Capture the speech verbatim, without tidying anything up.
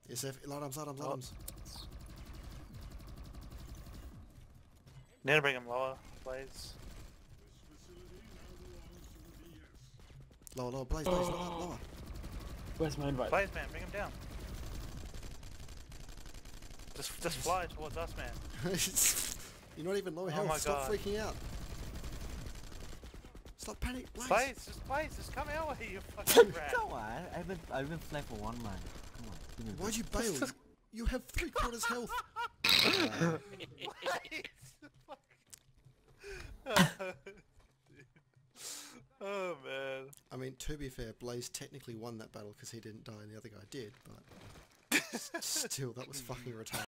Yes, F. Let arms, let arms, let Oh. arms. Need to bring him lower, please. Lower, lower, Blaze, Blaze, lower, lower. Where's my invite? Blaze, man, bring him down. Just, just fly towards us, man. You're not even low Oh health. my Stop God. freaking out. Stop panic, Blaze. Blaze, just Blaze, just come our way, you fucking rat. Come on, I haven't, I haven't flagged for one man. Come on, give me a Why'd you bail? You have three quarters health. Oh man. I mean, to be fair, Blaze technically won that battle because he didn't die and the other guy did, but still, that was fucking retarded.